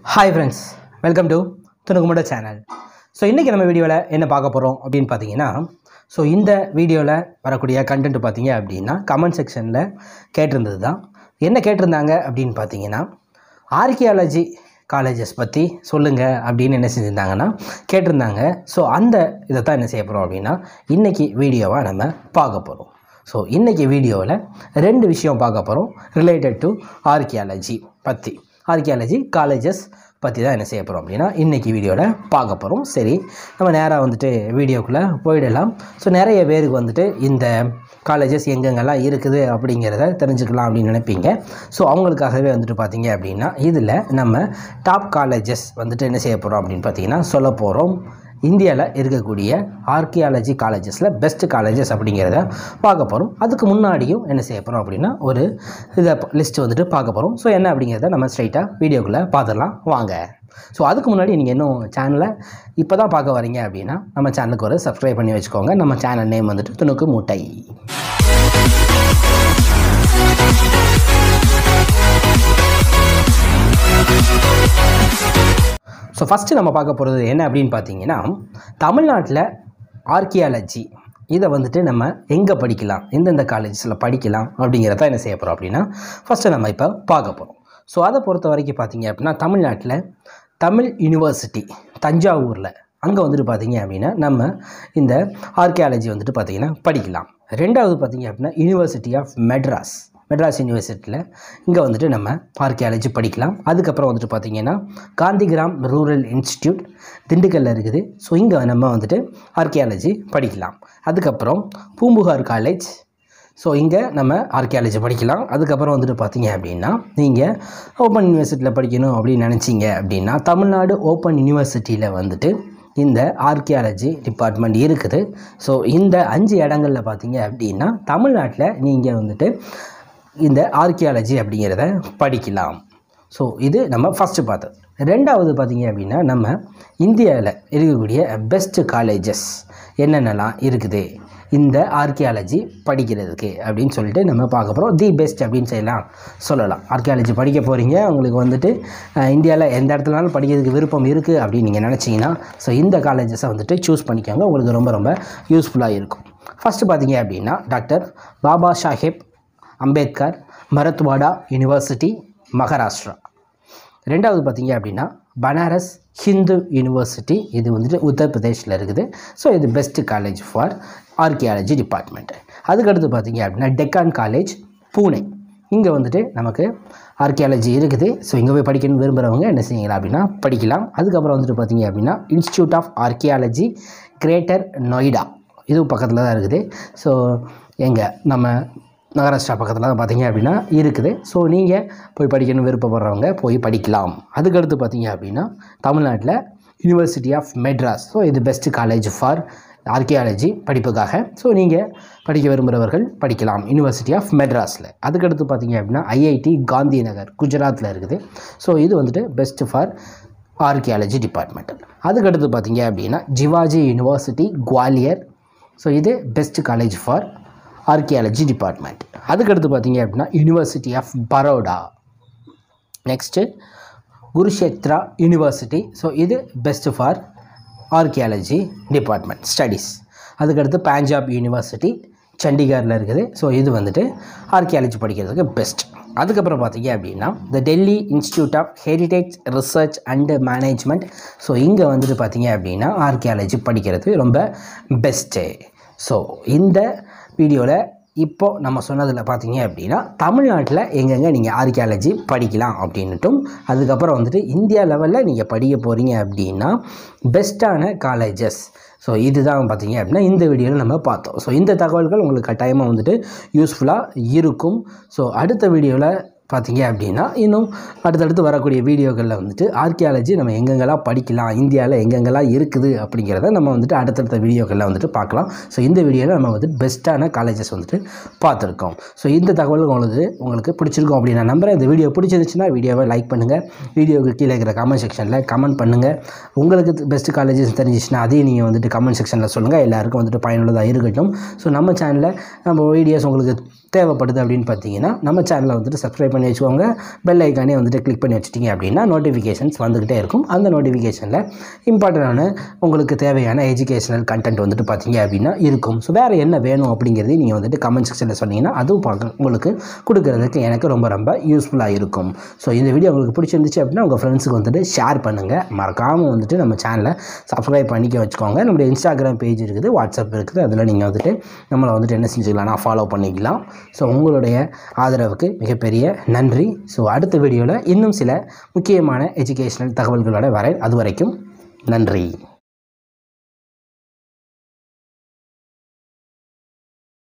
Hi friends, welcome to Tunukumada channel. So இன்னைக்கு நம்ம வீடியோல என்ன பார்க்க போறோம் அப்படினு பாத்தீங்கன்னா இந்த வீடியோல வரக்கூடிய கண்டென்ட் பாத்தீங்க அப்படினா கமெண்ட் செக்ஷன்ல கேட்டிருந்ததுதான். என்ன கேட்டிருந்தாங்க அப்படினு பாத்தீங்கன்னா ஆர்க்கியாலஜி காலேजेस பத்தி சொல்லுங்க அப்படினு என்ன செஞ்சிருந்தாங்கன்னா கேட்டிருந்தாங்க. அந்த இத தான் என்ன செய்ய போறோம் அப்படினா இன்னைக்கு வீடியோவா நம்ம பார்க்க போறோம். இன்னைக்கு வீடியோல ரெண்டு விஷயம் பார்க்க போறோம் related to archaeology பத்தி. ஆர்க்கியாலஜி காலேजेस பற்றி தான் என்ன செய்ய போகிறோம் அப்படின்னா இன்றைக்கி வீடியோவில் பார்க்க போகிறோம். சரி, நம்ம நேராக வந்துட்டு வீடியோக்குள்ளே போயிடலாம். நிறைய பேருக்கு வந்துட்டு இந்த காலேजेस எங்கெங்கெல்லாம் இருக்குது அப்படிங்கிறத தெரிஞ்சுக்கலாம் அப்படின்னு நினைப்பீங்க. அவங்களுக்காகவே வந்துட்டு பார்த்தீங்க அப்படின்னா இதில் நம்ம டாப் காலேजेस வந்துட்டு என்ன செய்ய போகிறோம் அப்படின்னு பார்த்தீங்கன்னா சொல்ல போகிறோம். இந்தியாவில் இருக்கக்கூடிய ஆர்க்கியாலஜி காலேஜஸில் பெஸ்ட் காலேजेस அப்படிங்கிறத பார்க்க போகிறோம். அதுக்கு முன்னாடியும் என்ன செய்ய போகிறோம் அப்படின்னா ஒரு இதை லிஸ்ட் வந்துட்டு பார்க்க போகிறோம். என்ன அப்படிங்கிறத நம்ம ஸ்ட்ரைட்டாக வீடியோக்குள்ளே பார்த்துடலாம் வாங்க. அதுக்கு முன்னாடி நீங்கள் இன்னும் சேனலை இப்போ தான் பார்க்க வரீங்க அப்படின்னா நம்ம சேனலுக்கு ஒரு சப்ஸ்கிரைப் பண்ணி வச்சுக்கோங்க. நம்ம சேனல் நேம் வந்துட்டு துணுக்கு மூட்டை. ஃபஸ்ட்டு நம்ம பார்க்க போகிறது என்ன அப்படின்னு பார்த்தீங்கன்னா தமிழ்நாட்டில் ஆர்க்கியாலஜி இதை வந்துட்டு நம்ம எங்கே படிக்கலாம், எந்தெந்த காலேஜஸில் படிக்கலாம் அப்படிங்கிறத என்ன செய்ய போகிறோம் அப்படின்னா ஃபஸ்ட்டு நம்ம இப்போ பார்க்க போகிறோம். அதை பொறுத்த வரைக்கும் பார்த்தீங்க அப்படின்னா தமிழ்நாட்டில் தமிழ் யூனிவர்சிட்டி தஞ்சாவூரில் அங்கே வந்துட்டு பார்த்தீங்க அப்படின்னா நம்ம இந்த ஆர்க்கியாலஜி வந்துட்டு பார்த்திங்கன்னா படிக்கலாம். ரெண்டாவது பார்த்தீங்க அப்படின்னா யூனிவர்சிட்டி ஆஃப் மெட்ராஸ் யூனிவர்சிட்டியில் இங்கே வந்துட்டு நம்ம ஆர்க்கியாலஜி படிக்கலாம். அதுக்கப்புறம் வந்துட்டு பார்த்திங்கன்னா காந்திகிராம் ரூரல் இன்ஸ்டியூட் திண்டுக்கல்லில் இருக்குது. இங்கே நம்ம வந்துட்டு ஆர்க்கியாலஜி படிக்கலாம். அதுக்கப்புறம் பூம்புகார் காலேஜ், இங்கே நம்ம ஆர்க்கியாலஜி படிக்கலாம். அதுக்கப்புறம் வந்துட்டு பார்த்தீங்க அப்படின்னா நீங்கள் ஓப்பன் யூனிவர்சிட்டியில் படிக்கணும் அப்படின்னு நினச்சிங்க அப்படின்னா தமிழ்நாடு ஓப்பன் யூனிவர்சிட்டியில் வந்துட்டு இந்த ஆர்க்கியாலஜி டிபார்ட்மெண்ட் இருக்குது. இந்த 5 இடங்களில் பார்த்தீங்க அப்படின்னா தமிழ்நாட்டில் நீங்கள் வந்துட்டு இந்த ஆர்க்கியாலஜி அப்படிங்கிறத படிக்கலாம். இது நம்ம ஃபஸ்ட்டு பார்த்தது. ரெண்டாவது பார்த்தீங்க அப்படின்னா நம்ம இந்தியாவில் இருக்கக்கூடிய பெஸ்ட்டு காலேஜஸ் என்னென்னலாம் இருக்குது இந்த ஆர்க்கியாலஜி படிக்கிறதுக்கு அப்படின்னு சொல்லிட்டு நம்ம பார்க்க போகிறோம். தி பெஸ்ட் அப்படின்னு சொல்லலாம். ஆர்க்கியாலஜி படிக்க போகிறீங்க, உங்களுக்கு வந்துட்டு இந்தியாவில் எந்த இடத்துலனாலும் படிக்கிறதுக்கு விருப்பம் இருக்குது அப்படின்னு நீங்கள் நினச்சிங்கன்னா இந்த காலேஜஸை வந்துட்டு சூஸ் பண்ணிக்கோங்க. உங்களுக்கு ரொம்ப ரொம்ப யூஸ்ஃபுல்லாக இருக்கும். ஃபஸ்ட்டு பார்த்தீங்க அப்படின்னா டாக்டர் பாபா சாஹேப் அம்பேத்கர் மரத்வாடா யூனிவர்சிட்டி மகாராஷ்டிரா. ரெண்டாவது பார்த்தீங்க அப்படின்னா பனாரஸ் ஹிந்து யூனிவர்சிட்டி, இது வந்துட்டு உத்தரப்பிரதேஷில் இருக்குது. இது best college for archaeology department. அதுக்கடுத்து பார்த்தீங்க அப்படின்னா டெக்கான் காலேஜ் பூனே, இங்கே வந்துட்டு நமக்கு ஆர்க்கியாலஜி இருக்குது. இங்கே போய் படிக்கணும்னு விரும்புகிறவங்க என்ன செய்யலாம் அப்படின்னா படிக்கலாம். அதுக்கப்புறம் வந்துட்டு பார்த்தீங்க அப்படின்னா institute of archaeology greater Noida, இதுவும் பக்கத்தில் தான் இருக்குது. எங்கே நம்ம மகாராஷ்டிரா பக்கத்தில் தான் பார்த்தீங்க அப்படின்னா இருக்குது. நீங்கள் போய் படிக்கணும்னு விருப்பப்படுறவங்க போய் படிக்கலாம். அதுக்கடுத்து பார்த்தீங்க அப்படின்னா தமிழ்நாட்டில் யூனிவர்சிட்டி ஆஃப் மெட்ராஸ், இது பெஸ்ட்டு காலேஜ் ஃபார் ஆர்க்கியாலஜி படிப்புக்காக. நீங்கள் படிக்க விரும்புகிறவர்கள் படிக்கலாம் யூனிவர்சிட்டி ஆஃப் மெட்ராஸில். அதுக்கடுத்து பார்த்தீங்க அப்படின்னா ஐஐடி காந்தி நகர் குஜராத்தில் இருக்குது. இது வந்துட்டு பெஸ்ட்டு ஃபார் ஆர்க்கியாலஜி டிபார்ட்மெண்ட். அதுக்கடுத்து பார்த்தீங்க அப்படின்னா ஜிவாஜி யூனிவர்சிட்டி குவாலியர், இது best college for archaeology department. அதுக்கடுத்து பார்த்தீங்க அப்படின்னா university of Baroda. Next Kurukshetra university, இது best for archaeology department studies. அதுக்கடுத்து பஞ்சாப் யூனிவர்சிட்டி சண்டிகரில் இருக்குது. இது வந்துட்டு ஆர்க்கியாலஜி படிக்கிறதுக்கு பெஸ்ட். அதுக்கப்புறம் பார்த்தீங்க அப்படின்னா the Delhi institute of heritage research and management, இங்கே வந்துட்டு பார்த்தீங்க அப்படின்னா ஆர்க்கியாலஜி படிக்கிறது ரொம்ப பெஸ்ட்டு. இந்த வீடியோவில் இப்போது நம்ம சொன்னதில் பார்த்தீங்க அப்படின்னா தமிழ்நாட்டில் எங்கெங்கே நீங்கள் ஆர்க்கியாலஜி படிக்கலாம் அப்படின்னுட்டும், அதுக்கப்புறம் வந்துட்டு இந்தியா லெவலில் நீங்கள் படிக்க போகிறீங்க அப்படின்னா பெஸ்ட்டான காலேஜஸ் இதுதான் பார்த்தீங்க அப்படின்னா இந்த வீடியோவில் நம்ம பார்த்தோம். இந்த தகவல்கள் உங்களுக்கு கட்டாயமாக வந்துட்டு யூஸ்ஃபுல்லாக இருக்கும். அடுத்த வீடியோவில் பார்த்தீங்க அப்படின்னா இன்னும் அடுத்தடுத்து வரக்கூடிய வீடியோக்களில் வந்துட்டு ஆர்க்கியாலஜி நம்ம எங்கெங்கெல்லாம் படிக்கலாம், இந்தியாவில் எங்கெங்கெல்லாம் இருக்குது அப்படிங்கிறத நம்ம வந்துட்டு அடுத்தடுத்த வீடியோக்களில் வந்துட்டு பார்க்கலாம். இந்த வீடியோவில் நம்ம வந்துட்டு பெஸ்ட்டான காலேஜஸ் வந்துட்டு பார்த்துருக்கோம். இந்த தகவல் உங்களுக்கு பிடிச்சிருக்கும் அப்படின்னு நான் நம்புகிறேன். இந்த வீடியோ பிடிச்சிருந்துச்சுன்னா வீடியோவை லைக் பண்ணுங்கள். வீடியோவுக்கு கீழே இருக்கிற கமெண்ட் செக்ஷனில் கமெண்ட் பண்ணுங்கள். உங்களுக்கு பெஸ்ட்டு காலேஜஸ் தெரிஞ்சிச்சுன்னா அதையும் நீங்கள் வந்துட்டு கமெண்ட் செக்ஷனில் சொல்லுங்கள். எல்லாருக்கும் வந்துட்டு பயனுள்ளதாக இருக்கட்டும். நம்ம சேனலில் நம்ம வீடியோஸ் உங்களுக்கு தேவைப்படுது அப்படின்னு பார்த்தீங்கன்னா நம்ம சேனலை வந்துட்டு சப்ஸ்கிரைப் பண்ணி வச்சுக்கோங்க. பெல் ஐக்கானே வந்துட்டு கிளிக் பண்ணி வச்சுட்டிங்க அப்படின்னா நோட்டிஃபிகேஷன்ஸ் வந்துக்கிட்டே இருக்கும். அந்த நோட்டிஃபிகேஷனில் இம்பார்ட்டண்டான உங்களுக்கு தேவையான எஜுகேஷனல் கண்டென்ட் வந்துட்டு பார்த்தீங்க அப்படின்னா இருக்கும். ஸோ வேறு என்ன வேணும் அப்படிங்கிறதையும் நீங்கள் வந்துட்டு கமெண்ட் செக்ஷனில் சொன்னீங்கன்னா அதுவும் உங்களுக்கு கொடுக்குறதுக்கு எனக்கு ரொம்ப ரொம்ப யூஸ்ஃபுல்லாக இருக்கும். ஸோ இந்த வீடியோ உங்களுக்கு பிடிச்சிருந்துச்சு அப்படின்னா உங்கள் ஃப்ரெண்ட்ஸுக்கு வந்துட்டு ஷேர் பண்ணுங்கள். மறக்காமல் வந்துட்டு நம்ம சேனலை சப்ஸ்கிரைப் பண்ணிக்க வச்சுக்கோங்க. நம்மளுடைய இன்ஸ்டாகிராம் பேஜ் இருக்குது, வாட்ஸ்அப் இருக்குது. அதில் நீங்கள் வந்துட்டு நம்மளை வந்துட்டு என்ன செஞ்சுக்கலாம்னா ஃபாலோ பண்ணிக்கலாம். ஸோ உங்களுடைய ஆதரவுக்கு மிகப்பெரிய நன்றி. ஸோ அடுத்த வீடியோவில் இன்னும் சில முக்கியமான எஜுகேஷனல் தகவல்களோட வரேன். அது வரைக்கும் நன்றி.